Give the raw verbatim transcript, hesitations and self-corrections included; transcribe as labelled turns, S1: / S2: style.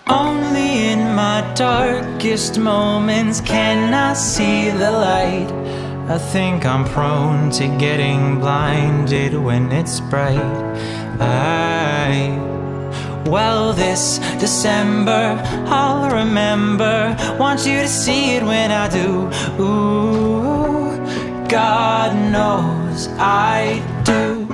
S1: Only in my darkest moments can I see the light. I think I'm prone to getting blinded when it's bright. I, well, this December I'll remember. Want you to see it when I do. Ooh, God knows I do.